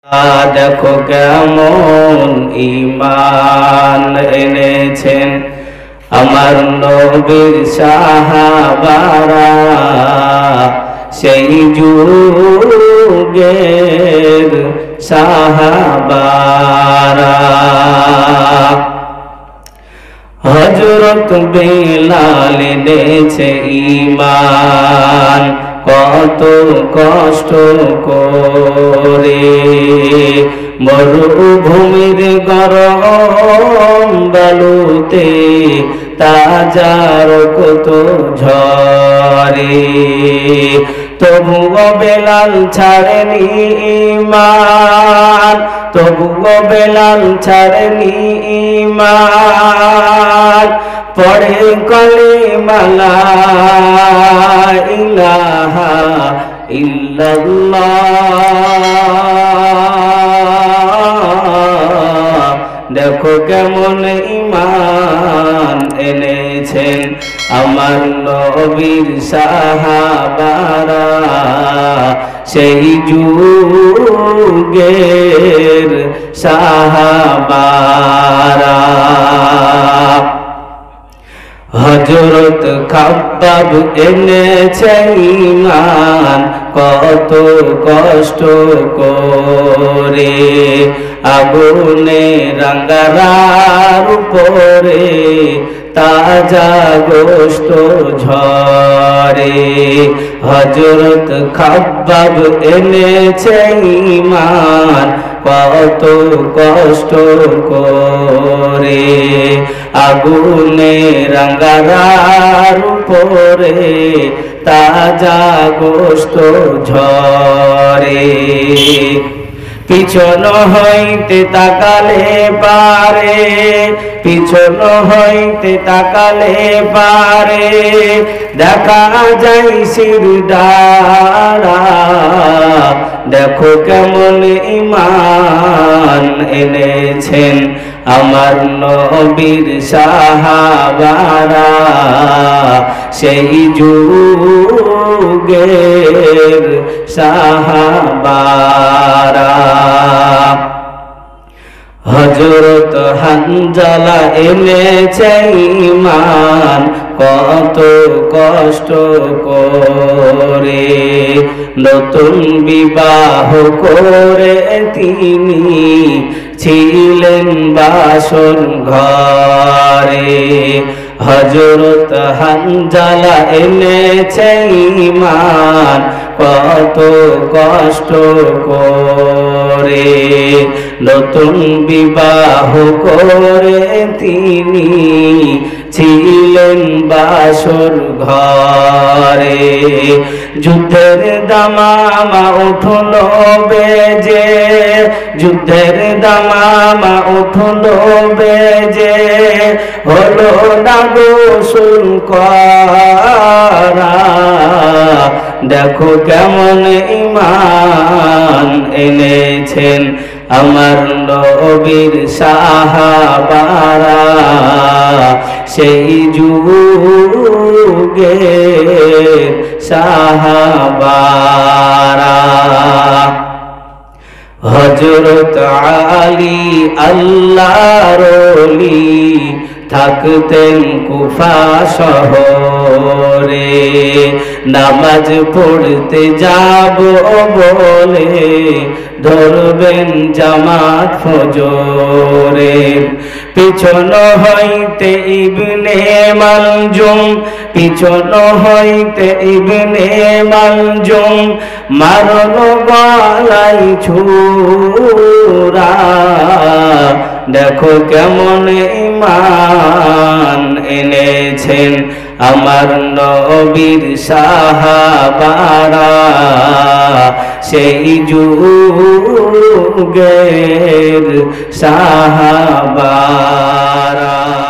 দেখো কেমন ঈমান এনেছেন আমার নবীর সাহাবারা, সেই যুগের সাহাবারা। হযরত বেলাল এনেছে ঈমান কত কষ্ট করে, মরুভূমির গরম বালুতে তাজার কত ঝরে, তবুও বেলাল ছাড়েনি ঈমান, তবুও বেলাল ছাড়েনি ঈমান। পড়ে কলিমা লা ইলাহা ইল্লাল্লাহ। দেখো কেমন ঈমান এনেছেন আমার নবীর সাহাবারা, সেই যুগের সাহাবারা। হযরত খাব্বাব এনেছে ঈমান কত কষ্ট করে, আগুনে রাঙ্গারার উপরে তাজা গোশত ঝরে। হযরত খাব্বাব এনেছে ঈমান কত কষ্ট করে, আগুনে রাঙ্গারার উপরে তাজা গোশত ঝরে। পিছন হইতে তাকালে পারে, পিছন হইতে তাকালে পারে দেখা যায় শিরদাঁড়া। দেখো কেমন ঈমান এনেছেন আমার নবীর সাহাবারা, সেই যুগের সাহাবারা। হযরত হানজালা এনেছে ঈমান কত কষ্ট করে, নতুন বিবাহ করে তিনি ছিলেন বাসর ঘরে। হযরত হানজালা এনেছে ঈমান কত কষ্ট করে, নতুন বিবাহ করে তিনি ছিলেন বাসর ঘরে। যুদ্ধের দামামা উঠল বেজে, যুদ্ধের দামামা উঠল বেজে, হলো না গোসল করা। দেখো কেমন ঈমান এনেছেন আমার নবীর সাহাবারা, সেই যুগের সাহাবারা। হযরত আলী আল্লাহর ওলি থাকতেন কুফা শহরে, নামাজ পড়তে যাব বলে ধরবেন জামাত ফজরে। পিছন হইতে ইবনে মালজুম, পিছন হইতে ইবনে মালজুম মারল গলায় ছুরা। দেখো কেমন ঈমান এনেছেন আমার নবীর সাহাবারা, সেই যুগের সাহাবারা।